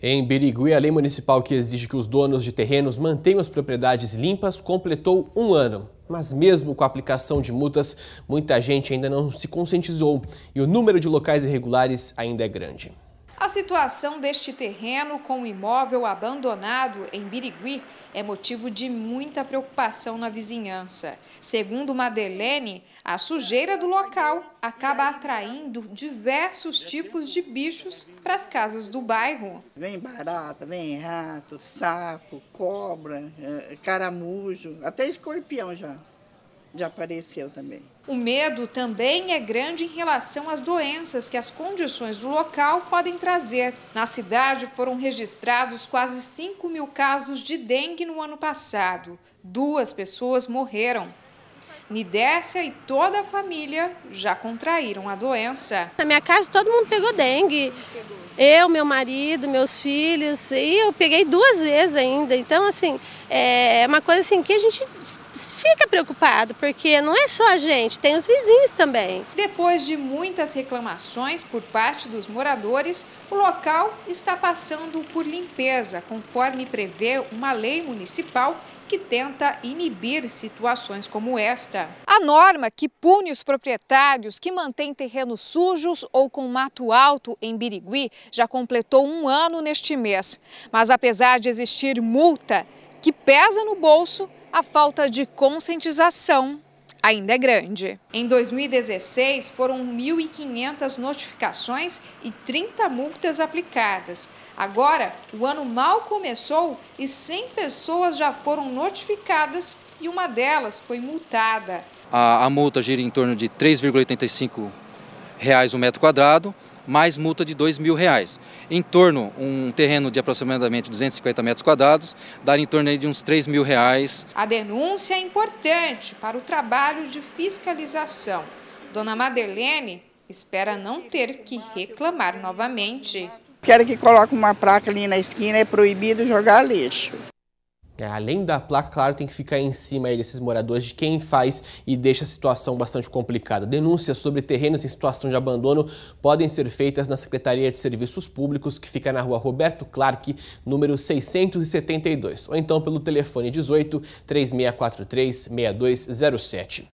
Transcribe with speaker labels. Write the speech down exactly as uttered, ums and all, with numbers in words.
Speaker 1: Em Birigui, a lei municipal que exige que os donos de terrenos mantenham as propriedades limpas completou um ano. Mas mesmo com a aplicação de multas, muita gente ainda não se conscientizou e o número de locais irregulares ainda é grande.
Speaker 2: A situação deste terreno com o imóvel abandonado em Birigui é motivo de muita preocupação na vizinhança. Segundo Madeleine, a sujeira do local acaba atraindo diversos tipos de bichos para as casas do bairro.
Speaker 3: Vem barata, vem rato, sapo, cobra, caramujo, até escorpião já, já apareceu também.
Speaker 2: O medo também é grande em relação às doenças que as condições do local podem trazer. Na cidade foram registrados quase cinco mil casos de dengue no ano passado. Duas pessoas morreram. Nidécia e toda a família já contraíram a doença.
Speaker 4: Na minha casa todo mundo pegou dengue. Eu, meu marido, meus filhos, e eu peguei duas vezes ainda. Então, assim, é uma coisa assim que a gente fica preocupado, porque não é só a gente, tem os vizinhos também.
Speaker 2: Depois de muitas reclamações por parte dos moradores, o local está passando por limpeza, conforme prevê uma lei municipal que tenta inibir situações como esta. A norma que pune os proprietários que mantêm terrenos sujos ou com mato alto em Birigui já completou um ano neste mês. Mas apesar de existir multa que pesa no bolso, a falta de conscientização ainda é grande. Em dois mil e dezesseis, foram mil e quinhentas notificações e trinta multas aplicadas. Agora, o ano mal começou e cem pessoas já foram notificadas e uma delas foi multada.
Speaker 5: A, a multa gira em torno de três vírgula oitenta e cinco reais o metro quadrado, mais multa de dois mil reais. Em torno, um terreno de aproximadamente duzentos e cinquenta metros quadrados, dá em torno de uns três mil reais.
Speaker 2: A denúncia é importante para o trabalho de fiscalização. Dona Madeleine espera não ter que reclamar novamente.
Speaker 3: Quero que coloque uma placa ali na esquina, é proibido jogar lixo.
Speaker 1: É, além da placa, claro, tem que ficar em cima aí desses moradores de quem faz e deixa a situação bastante complicada. Denúncias sobre terrenos em situação de abandono podem ser feitas na Secretaria de Serviços Públicos, que fica na rua Roberto Clark, número seiscentos e setenta e dois, ou então pelo telefone dezoito, três seis quatro três, seis dois zero sete.